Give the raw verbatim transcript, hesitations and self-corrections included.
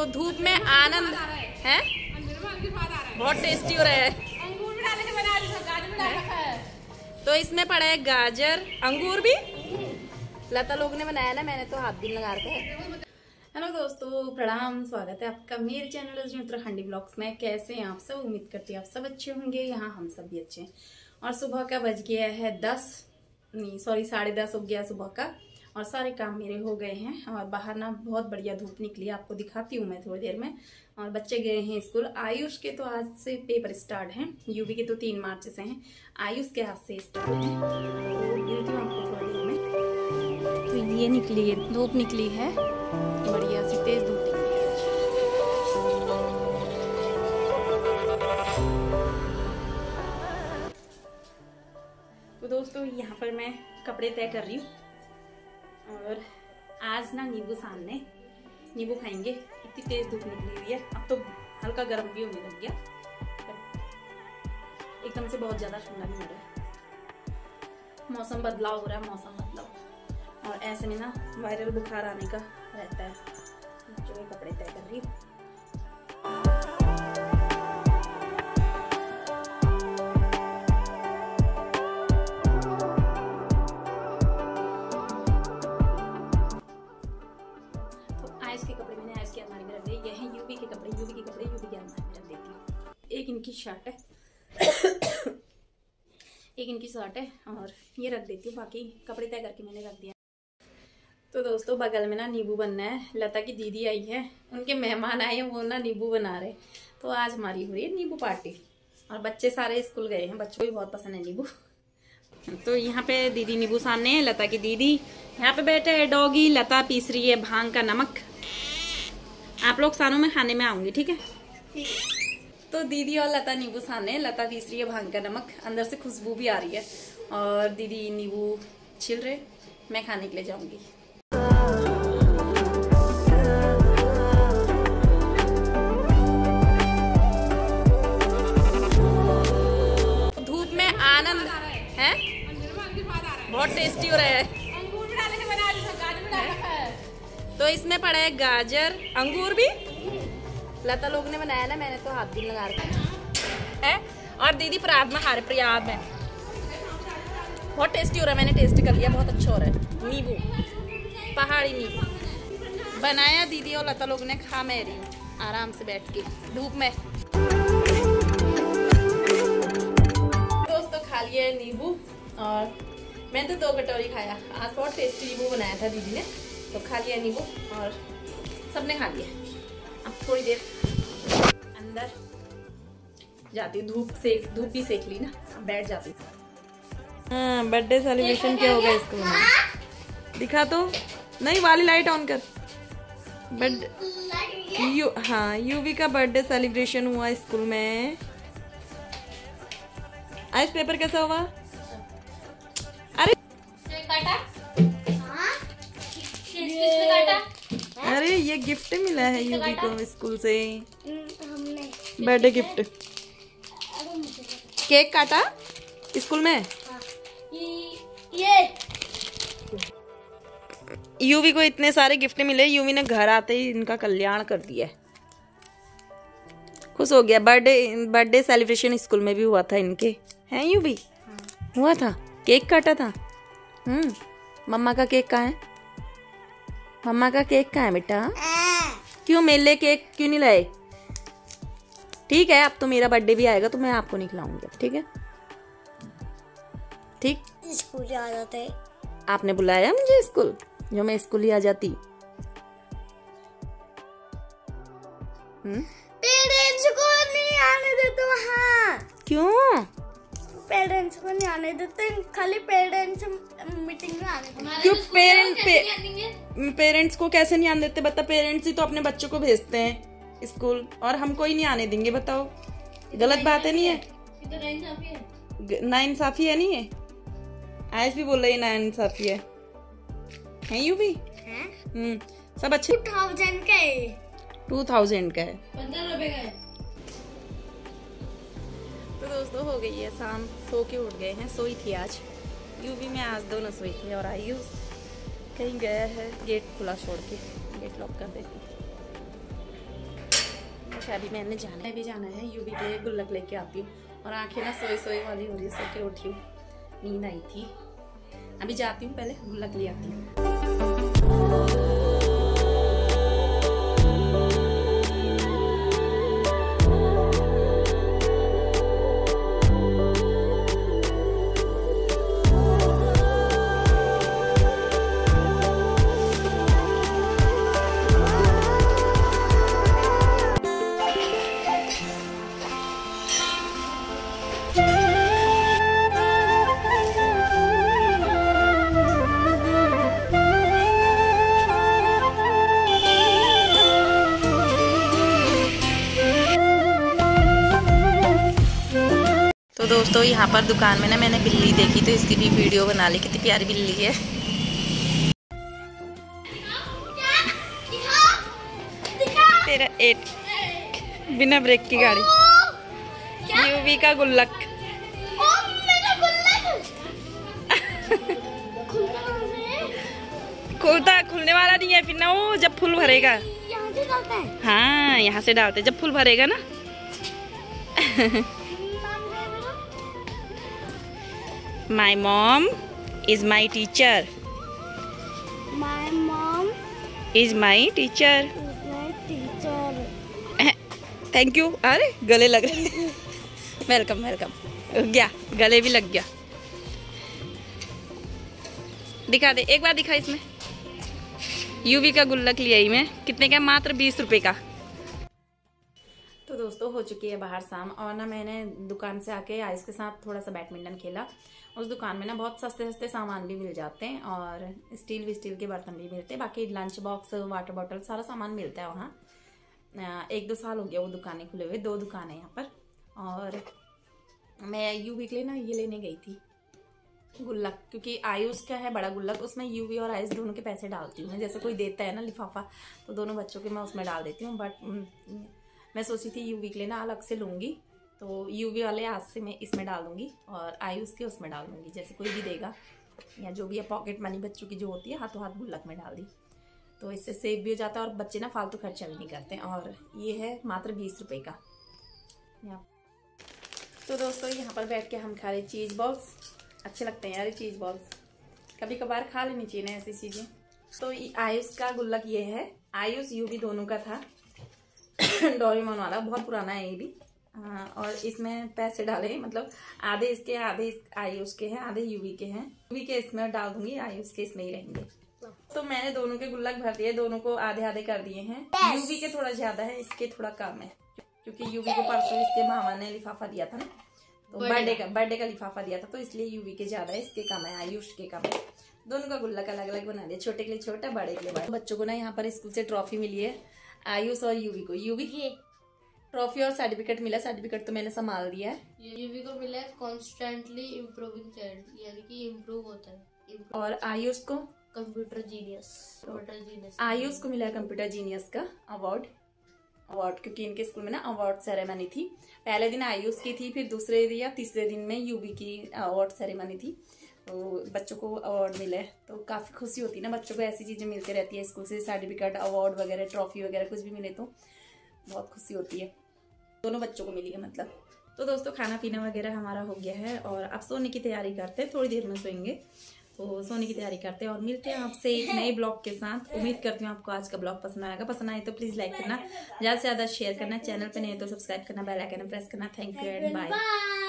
तो धूप में आनंद है, बहुत टेस्टी हो रहा है। तो इसमें पड़ा है गाजर, अंगूर भी लता लोग ने बनाया ना, मैंने तो हाथ भी लगा रखा है। हेलो दोस्तों, प्रणाम, स्वागत है आपका मेरे चैनल उत्तराखंडी ब्लॉग्स में। कैसे हैं आप सब? उम्मीद करती हूँ आप सब अच्छे होंगे। यहाँ हम सब भी अच्छे हैं। और सुबह का बज गया है दस, नहीं सॉरी साढ़े दस हो गया सुबह का, और सारे काम मेरे हो गए हैं। और बाहर ना बहुत बढ़िया धूप निकली, आपको दिखाती हूँ मैं थोड़ी देर में। और बच्चे गए हैं स्कूल। आयुष के तो आज से पेपर स्टार्ट हैं, यूवी के तो तीन मार्च से हैं, आयुष के आज से स्टार्ट है। तो मिलती हूँ आपको थोड़ी देर में। तो ये निकली है धूप, निकली है बढ़िया सी तेज धूप निकली है। तो दोस्तों यहाँ पर मैं कपड़े तय कर रही हूँ, और आज ना नींबू सामने नींबू खाएंगे। इतनी तेज धूप निकली हुई है, अब तो हल्का गर्म भी होने लग गया, एकदम से बहुत ज्यादा ठंडा नहीं हो रहा है। मौसम बदलाव हो रहा है, मौसम बदलाव, और ऐसे में ना वायरल बुखार आने का रहता है। जो ये कपड़े तय कर रही हूँ। आयुष के कपड़े मैंने आयुष की अलमारी में रख दिए। ये हैं यूवी के कपड़े, यूवी के कपड़े यूवी की अलमारी में रख देती हूँ। एक इनकी शर्ट है एक इनकी शर्ट है, और ये रख देती हूँ। बाकी कपड़े तय करके मैंने रख दिया। तो दोस्तों बगल में ना नींबू बनना है। लता की दीदी आई है, उनके मेहमान आए हैं, वो ना नींबू बना रहे। तो आज हमारी हो रही है नींबू पार्टी, और बच्चे सारे स्कूल गए हैं, बच्चों को भी बहुत पसंद है नींबू। तो यहाँ पे दीदी नींबू सामने है, लता की दीदी यहाँ पे बैठे है। डॉगी लता पीस रही है भांग का नमक। आप लोग सानों में खाने में आऊंगी, ठीक है? तो दीदी और लता नींबू सामने, लता पीस रही है भांग का नमक, अंदर से खुशबू भी आ रही है। और दीदी नींबू छिल रहे, मैं खाने के लिए जाऊंगी। धूप में आनंद है, बहुत टेस्टी हो रहा है। तो इसमें पड़ा है गाजर, अंगूर भी लता लोग ने बनाया ना, मैंने तो हाथ भी लगा रखा है। और दीदी प्रयाग में खा रहे, प्रयाग में बहुत टेस्टी हो रहा है। मैंने टेस्ट कर लिया, बहुत अच्छा हो रहा है। नींबू, पहाड़ी नींबू बनाया दीदी और लता लोग ने, खा मैं रही हूँ आराम से बैठ के धूप में। दोस्तों खा लिया है नींबू, और मैंने तो दो कटोरी खाया। आज बहुत टेस्टी नींबू बनाया था दीदी ने, तो खा लिया नींबू और सबने खा लिया। अब थोड़ी देर अंदर जाती हूँ, धूप सेक धूप भी सेक ली ना, अब बैठ जाती हूँ। हाँ, बर्थडे सेलिब्रेशन क्या होगा स्कूल में? दिखा तो नहीं, वाली लाइट ऑन कर। बर्थडे यू हाँ यूवी का बर्थडे सेलिब्रेशन हुआ स्कूल में। आज पेपर कैसा हुआ? अरे अरे ये गिफ्ट मिला है यूवी को स्कूल से, बर्थडे गिफ्ट। केक काटा स्कूल में? ये यूवी को इतने सारे गिफ्ट मिले, यूवी ने घर आते ही इनका कल्याण कर दिया। खुश हो गया। बर्थडे बर्थडे सेलिब्रेशन स्कूल में भी हुआ था इनके, हैं यूवी? हुआ था, केक काटा था। हम्म मम्मा का केक कहाँ है? मम्मा का केक कहाँ है बेटा? क्यों मेले केक क्यों नहीं लाए? ठीक है, अब तो मेरा बर्थडे भी आएगा तो मैं आपको नहीं खिलाऊंगी, ठीक है? ठीक, स्कूल आ जाते। आपने बुलाया मुझे स्कूल, जो मैं स्कूल ही आ जाती। पेरेंट्स को नहीं आने देते वहाँ। क्यों? पेरेंट्स को नहीं आने देते, खाली पेरेंट्स मीटिंग में आने देते। क्यों पेरेंट पे, पेरेंट्स को कैसे नहीं आने देते? बता, पेरेंट्स ही तो अपने बच्चों को भेजते हैं स्कूल, और हमको ही नहीं आने देंगे? बताओ, गलत बात है नहीं है? नाइंसाफी है नहीं है? आयस भी बोल रही है नाइंसाफी है, है यूवी? हम्म सब अच्छे। टू थाउजेंड का है, टू थाउजेंड का है, पंद्रह रुपए का है। तो दोस्तों हो गई है शाम, सो के उठ गए हैं। सोई थी आज यूवी में, आज दोनों सोई थी, और आयुष कहीं गया है गेट खुला छोड़ के, गेट लॉक कर देती। अच्छा अभी मैंने जाना है भी जाना है यूवी के लिए गुल्लक लेके आती हूँ। और आंखें ना सोई सोई वाली हो रही है, सो के उठी हूँ, नींद आई थी। अभी जाती हूँ, पहले गुल्लक ले आती हूँ। तो दोस्तों यहाँ पर दुकान में ना मैंने बिल्ली देखी, तो इसकी भी वीडियो बना ली। कितनी प्यारी बिल्ली है। तेरा एट बिना ब्रेक की गाड़ी। यूवी का गुल्लक। खुलता खुलने वाला नहीं है फिर ना, वो जब फुल भरेगा। यहाँ से डालते हैं? हाँ यहाँ से डालते जब फुल भरेगा ना। My mom is my teacher. My mom is my teacher. is my teacher. Thank you. अरे गले लग रहे। Welcome welcome. गया गले भी लग गया। दिखा दे एक बार, दिखा इसमें। यूवी का गुल्लक लिया ही मैं। कितने का? मात्र बीस रुपए का। तो दोस्तों हो चुकी है बाहर शाम, और ना मैंने दुकान से आके आइस के साथ थोड़ा सा बैडमिंटन खेला। उस दुकान में ना बहुत सस्ते सस्ते सामान भी मिल जाते हैं, और स्टील विस्टील के बर्तन भी मिलते हैं। बाकी लंच बॉक्स, वाटर बॉटल, सारा सामान मिलता है वहाँ। एक दो साल हो गया वो दुकानें खुले हुए, दो दुकानें यहाँ पर। और मैं यूवी के लिए ना ये लेने गई थी गुल्लक, क्योंकि आयुष का है बड़ा गुल्लक, उसमें यूवी और आयुष दोनों के पैसे डालती हूँ मैं। जैसे कोई देता है ना लिफाफा, तो दोनों बच्चों के मैं उसमें डाल देती हूँ। बट मैं सोची थी यूवी के लिए ना अलग से लूँगी, तो यूवी वाले आज से मैं इसमें डाल दूँगी और आयुष के उसमें डाल दूँगी। जैसे कोई भी देगा या जो भी है पॉकेट मनी बच्चों की जो होती है, हाथों हाथ गुल्लक में डाल दी, तो इससे सेव भी हो जाता है और बच्चे ना फालतू खर्चा भी नहीं करते। और ये है मात्र बीस रुपये का। तो दोस्तों यहाँ पर बैठ के हम खा रहे चीज़ बॉल्स। अच्छे लगते हैं यार ये चीज़ बॉल्स, कभी कभार खा लेनी चाहिए ना ऐसी चीज़ें। तो आयुष का गुल्लक ये है, आयुष यूवी दोनों का था। डोरेमोन वाला, बहुत पुराना है ये भी। आ, और इसमें पैसे डाले, मतलब आधे इसके आधे इस आयुष के हैं, आधे यूवी के हैं। यूवी के इसमें डाल दूंगी, आयुष के इसमें ही रहेंगे। तो मैंने दोनों के गुल्लक भर दिए, दोनों को आधे आधे कर दिए हैं। यूवी के थोड़ा ज्यादा है, इसके थोड़ा कम है, क्योंकि यूवी को परसों इसके मामा ने लिफाफा दिया था ना, तो बर्थडे का बर्थडे का लिफाफा दिया था, तो इसलिए यूवी के ज्यादा है, इसके कम है, आयुष के कम है। दोनों का गुल्लक अलग अलग बना दिया, छोटे के लिए छोटा, बड़े के लिए बड़ा। बच्चों को ना यहाँ पर स्कूल से ट्रॉफी मिली है, आयुष और यूवी को। यूवी की ट्रॉफी और सर्टिफिकेट मिला। सर्टिफिकेट तो मैंने संभाल दिया है। यूवी को मिला है कॉन्स्टेंटली इम्प्रूविंग चाइल्ड, यानी कि इम्प्रूव होता है। और आयुष को computer genius. Computer genius Ayush को मिला है कंप्यूटर जीनियस का अवार्ड। अवार्ड क्योंकि इनके स्कूल में ना अवार्ड सेरेमनी थी। पहले दिन आयुष की थी, फिर दूसरे या तीसरे दिन में यूवी की अवार्ड सेरेमनी थी, तो बच्चों को अवार्ड मिले, तो काफ़ी खुशी होती है ना। बच्चों को ऐसी चीज़ें मिलती रहती है स्कूल से, सर्टिफिकेट, अवार्ड वगैरह, ट्रॉफी वगैरह कुछ भी मिले तो बहुत खुशी होती है। दोनों बच्चों को मिली है मतलब। तो दोस्तों खाना पीना वगैरह हमारा हो गया है, और अब सोने की तैयारी करते हैं। थोड़ी देर में सोएंगे, तो सोने की तैयारी करते हैं और मिलते हैं आपसे एक नए ब्लॉग के साथ। उम्मीद करती हूँ आपको आज का ब्लॉग पसंद आएगा। पसंद आए तो प्लीज़ लाइक करना, ज़्यादा से ज़्यादा शेयर करना, चैनल पे नहीं तो सब्सक्राइब करना, बेल आइकन प्रेस करना। Thank you and bye.